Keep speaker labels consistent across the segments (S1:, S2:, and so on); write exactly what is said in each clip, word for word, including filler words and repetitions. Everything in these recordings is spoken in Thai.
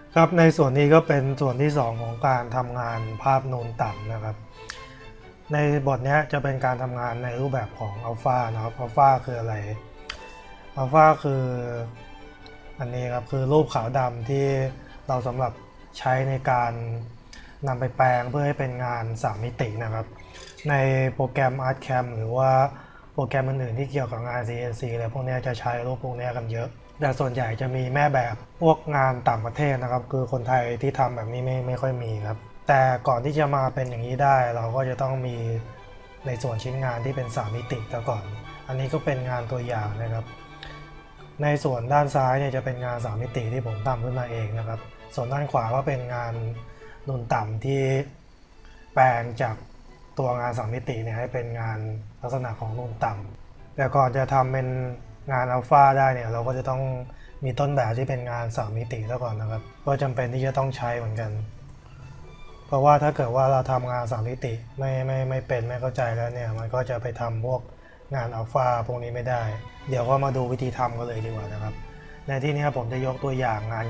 S1: ครับในส่วนนี้ก็เป็นส่วนที่สองของการทำงานภาพนูนต่ำนะครับในบทนี้จะเป็นการทำงานในรูปแบบของอัลฟานะครับอัลฟาคืออะไรอัลฟาคืออันนี้ครับคือรูปขาวดำที่เราสำหรับใช้ในการนำไปแปลงเพื่อให้เป็นงานสามมิตินะครับในโปรแกรม ArtCam หรือว่าโปรแกรมอื่นๆที่เกี่ยวกับงาน ซี เอ็น ซี อะไรพวกนี้จะใช้รูปพวกนี้กันเยอะแต่ส่วนใหญ่จะมีแม่แบบพวกงานต่างประเทศนะครับคือคนไทยที่ทำแบบนี้ไม่ไม่ค่อยมีครับแต่ก่อนที่จะมาเป็นอย่างนี้ได้เราก็จะต้องมีในส่วนชิ้นงานที่เป็นสามมิติซะก่อนอันนี้ก็เป็นงานตัวอย่างนะครับในส่วนด้านซ้ายเนี่ยจะเป็นงานสามมิติที่ผมทำขึ้นมาเองนะครับส่วนด้านขวาก็เป็นงานนูนต่ำที่แปลงจากตัวงานสามมิติเนี่ยให้เป็นงานลักษณะของนูนต่ำแต่ก่อนจะทำเป็นงานอัลฟาได้เนี่ยเราก็จะต้องมีต้นแบบที่เป็นงานสามมิติซะก่อนนะครับก็จำเป็นที่จะต้องใช้เหมือนกันเพราะว่าถ้าเกิดว่าเราทำงานสามมิติไม่ไม่ไม่เป็นไม่เข้าใจแล้วเนี่ยมันก็จะไปทำพวกงานอัลฟาพวกนี้ไม่ได้เดี๋ยวก็มาดูวิธีทำกันเลยดีกว่านะครับในที่นี้ผมจะยกตัวอย่างงาน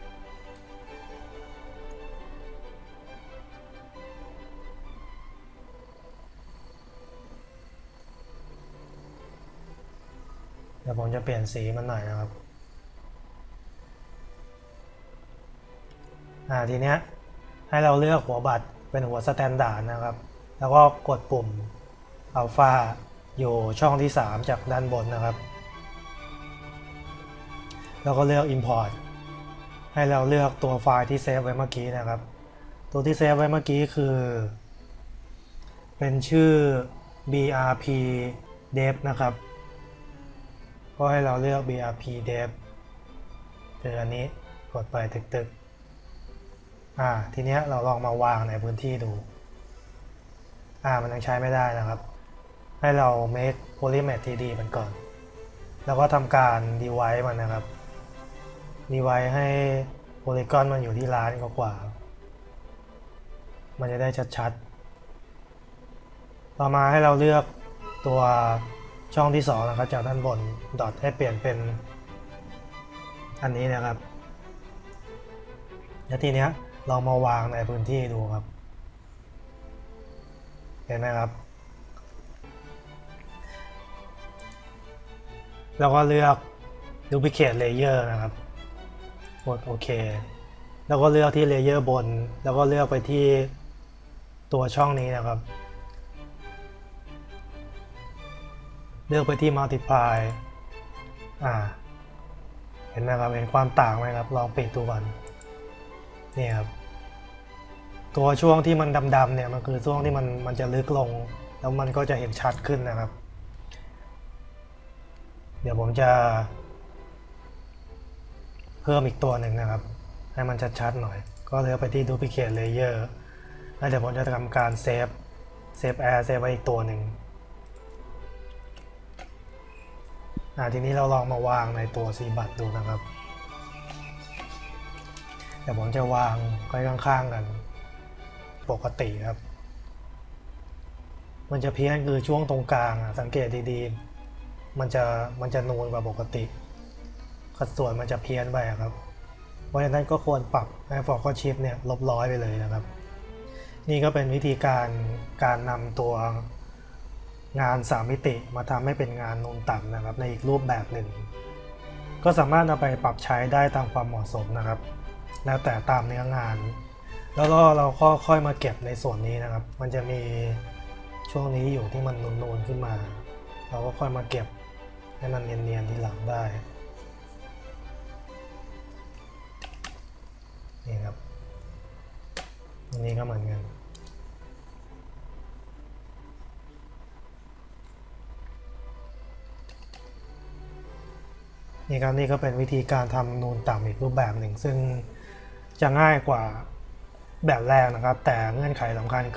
S1: เดี๋ยวผมจะเปลี่ยนสีมันหน่อยนะครับอ่าทีเนี้ยให้เราเลือกหัวบัตรเป็นหัวสแตนดาร์ดนะครับแล้วก็กดปุ่มอัลฟาอยู่ช่องที่สามจากด้านบนนะครับแล้วก็เลือก Import ให้เราเลือกตัวไฟล์ที่เซฟไว้เมื่อกี้นะครับตัวที่เซฟไว้เมื่อกี้คือเป็นชื่อ บี อาร์ พี dev นะครับก็ให้เราเลือก บี อาร์ พี dev คืออันนี้กดไปตึกๆอ่าทีเนี้ยเราลองมาวางในพื้นที่ดูอ่ามันยังใช้ไม่ได้นะครับให้เรา make polymath ที ดี มันก่อนแล้วก็ทำการ divide มันนะครับ divide ให้ polygon มันอยู่ที่ล้านกว่ามันจะได้ชัดๆต่อมาให้เราเลือกตัวช่องที่สองนะครับจากด้านบนดอทให้เปลี่ยนเป็นอันนี้นะครับแล้วทีเนี้ยเรามาวางในพื้นที่ดูครับเห็นไหมครับแล้วก็เลือก duplicate layer นะครับกดโอเคแล้วก็เลือกที่ layer บนแล้วก็เลือกไปที่ตัวช่องนี้นะครับเลือกไปที่ multiply อ่าเห็นไหมครับเห็นความต่างไหมครับลองปิดดูก่อนนี่ครับตัวช่วงที่มันดำๆเนี่ยมันคือช่วงที่มันมันจะลึกลงแล้วมันก็จะเห็นชัดขึ้นนะครับเดี๋ยวผมจะเพิ่มอีกตัวหนึ่งนะครับให้มันชัดๆหน่อยก็เลือกไปที่ duplicate layer แล้วเดี๋ยวผมจะทำการเซฟเซฟแอร์เซฟไว้อีกตัวหนึ่งอ่าทีนี้เราลองมาวางในตัว ซี บัต ดูนะครับเดี๋ยวผมจะวางไว้ข้างๆกันปกติครับมันจะเพี้ยนคือช่วงตรงกลางสังเกตดีๆมันจะมันจะนูนกว่าปกติสัดส่วนมันจะเพี้ยนไปครับเพราะฉะนั้นก็ควรปรับให้ Focus Shift เนี่ยลบร้อยไปเลยนะครับนี่ก็เป็นวิธีการการนำตัวงานสามมิติมาทำให้เป็นงานนูนต่ำนะครับในอีกรูปแบบหนึ่งก็สามารถเอาไปปรับใช้ได้ตามความเหมาะสมนะครับแล้วแต่ตามเนื้องานแล้วก็เราก็ค่อยมาเก็บในส่วนนี้นะครับมันจะมีช่วงนี้อยู่ที่มันนูนๆขึ้นมาเราก็ค่อยมาเก็บให้มันเนียนๆทีหลังได้นี่ครับอันนี้ก็เหมือนกันนี่ครับนี่ก็เป็นวิธีการทำนูนต่ำอีกรูปแบบหนึ่งซึ่งจะง่ายกว่าแบบแรกนะครับแต่เงื่อนไขสำคัญ